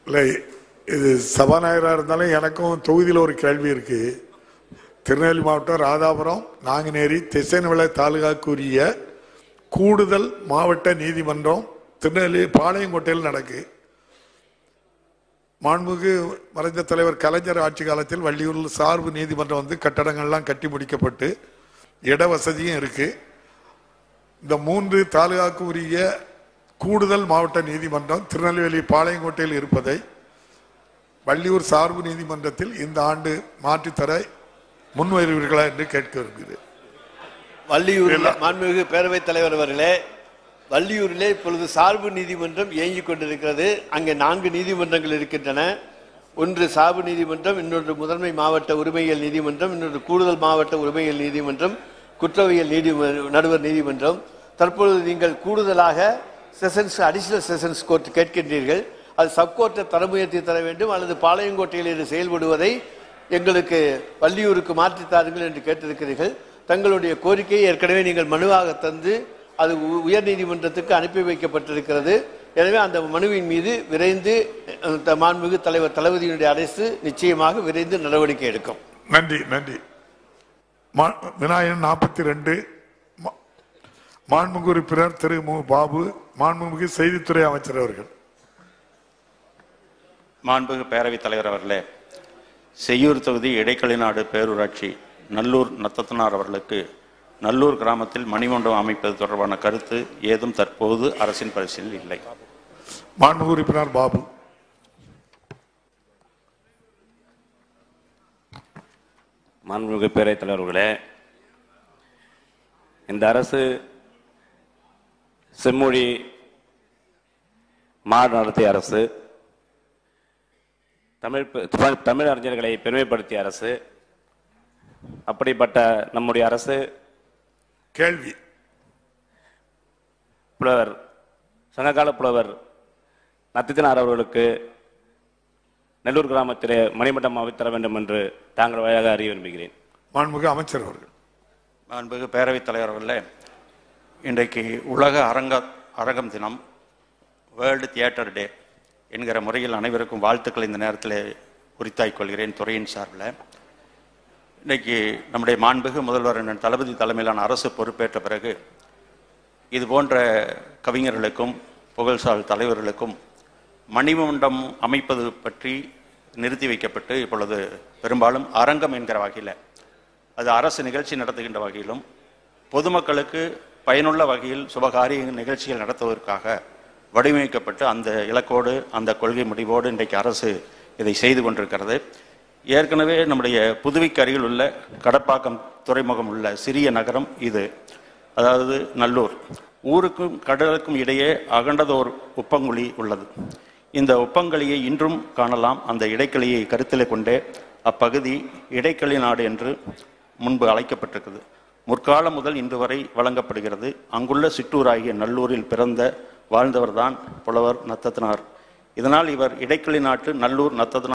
இல்லை, இது சபாநாயகராக இருந்தாலும் எனக்கும் தொகுதியில் ஒரு கேள்வி இருக்கு. திருநெல்வேலி மாவட்டம் ராதாபுரம் நாங்குநேரி திசைநவிளை தாலுகாக்குரிய கூடுதல் மாவட்ட நீதிமன்றம் திருநெல்வேலி பாளையங்கோட்டையில் நடக்கு. மாண்புமிகு மறைந்த தலைவர் கலைஞர் ஆட்சி காலத்தில் வள்ளியூரில் சார்பு நீதிமன்றம் கட்டடங்கள்லாம் கட்டி முடிக்கப்பட்டு இட வசதியும் இருக்கு. இந்த 3 தாலுகாக்கு உரிய கூடுதல் மாவட்ட நீதிமன்றம் திருநெல்வேலி பாளையங்கோட்டையில் இருப்பதை வள்ளியூர் சார்பு நீதிமன்றத்தில் இந்த ஆண்டு மாற்றித்தர முன்வருவீர்களா என்று கேட்க விரும்புகிறேன். வள்ளியூரில் மாண்புமிகு பேரவைத் தலைவர் அவர்களே, வள்ளியூரிலே இப்பொழுது சார்பு நீதிமன்றம் இயங்கிக் கொண்டிருக்கிறது. அங்கே 4 நீதிமன்றங்கள் இருக்கின்றன. ஒன்று சார்பு நீதிமன்றம், இன்னொன்று முதன்மை மாவட்ட உரிமையியல் நீதிமன்றம், இன்னொன்று கூடுதல் மாவட்ட உரிமையியல் நீதிமன்றம், குற்றவியல் நடுவர் நீதிமன்றம். தற்பொழுது நீங்கள் கூடுதலாக செஷன்ஸ் அடிஷனல் செஷன்ஸ் கோர்ட் கேட்கின்றீர்கள். அது சப்கோர்ட்டை தரமுயர்த்தி தர வேண்டும் அல்லது பாளையங்கோட்டையில் இது செயல்படுவதை எங்களுக்கு வள்ளியூருக்கு மாற்றித்தாருங்கள் என்று கேட்டிருக்கிறீர்கள். தங்களுடைய கோரிக்கையை ஏற்கனவே நீங்கள் மனுவாக தந்து அது உயர் நீதிமன்றத்துக்கு அனுப்பி வைக்கப்பட்டிருக்கிறது. எனவே அந்த மனுவின் மீது விரைந்து மாண்புமிகு தலைவர் தளபதியினுடைய அரசு நிச்சயமாக விரைந்து நடவடிக்கை எடுக்கும். நன்றி. நன்றி. விநாயகன் 42 மாண்புமிகு உறுப்பினர் திரு மு பாபு, மாண்புமிகு செய்தித்துறை அமைச்சர் அவர்கள். மாண்புமிகு பேரவைத் தலைவர் அவர்களே, செய்யூர் தொகுதி இடைக்களிநாடு பேரூராட்சி நல்லூர் நத்தத்தனார் அவர்களுக்கு நல்லூர் கிராமத்தில் மணிமண்டபம் அமைப்பது தொடர்பான கருத்து ஏதும் தற்போது அரசின் பரிசீலனையில் இல்லை. மாண்புமிகு உறுப்பினர் பாபு. மாண்புமிகு பேரவைத் தலைவர்களே, இந்த அரசு செம்மொழி மாநாடு நடத்திய அரசு, தமிழ் அறிஞர்களை பெருமைப்படுத்திய அரசு. அப்படிப்பட்ட நம்முடைய அரசு கேள்வி புலவர் சங்ககால புலவர் நத்தத்தினார் அவர்களுக்கு நெல்லூர் கிராமத்திலே மணிமண்டபம் அமைத்தர வேண்டும் என்று தாங்கள் வழியாக அறிய விரும்புகிறேன். மாண்புமிகு அமைச்சர் அவர்கள். மாண்புமிகு பேரவைத் தலைவர் அவர்களே, இன்றைக்கு உலக அரங்கம் தினம், வேர்ல்டு தியேட்டர் டே என்கிற முறையில் அனைவருக்கும் வாழ்த்துக்கள் இந்த நேரத்தில் உரித்தாய்க் கொள்கிறேன் துறையின் சார்பில். இன்றைக்கு நம்முடைய மாண்புமிகு முதல்வர் தளபதி தலைமையிலான அரசு பொறுப்பேற்ற பிறகு இது போன்ற கவிஞர்களுக்கும் புகழ்சால் தலைவர்களுக்கும் மணிமண்டபம் அமைப்பது பற்றி நிறுத்தி வைக்கப்பட்டு இப்பொழுது பெரும்பாலும் அரங்கம் என்கிற வகையில், அது அரசு நிகழ்ச்சி நடத்துகின்ற வகையிலும் பொதுமக்களுக்கு பயனுள்ள வகையில் சுபகாரிய நிகழ்ச்சிகள் நடத்துவதற்காக வடிவமைக்கப்பட்டு அந்த இலக்கோடு அந்த கொள்கை முடிவோடு இன்றைக்கு அரசு இதை செய்து கொண்டிருக்கிறது. ஏற்கனவே நம்முடைய புதுவைக்கு அருகில் உள்ள கடப்பாக்கம் துறைமுகம் உள்ள சிறிய நகரம் இது. அதாவது நல்லூர் ஊருக்கும் கடலுக்கும் இடையே அகண்டதோர் உப்பங்குழி உள்ளது. இந்த உப்பங்களியை இன்றும் காணலாம். அந்த இடைக்களியை கருத்திலே கொண்டே அப்பகுதி இடைக்களி நாடு என்று முன்பு அழைக்கப்பட்டிருக்கிறது. முற்காலம் முதல் இன்று வரை வழங்கப்படுகிறது. அங்குள்ள சிற்றூராகிய நல்லூரில் பிறந்த வாழ்ந்தவர்தான் புலவர் நத்தத்தினார். இதனால் இவர் இடைக்களி நாட்டு நல்லூர் நத்தத்தினார்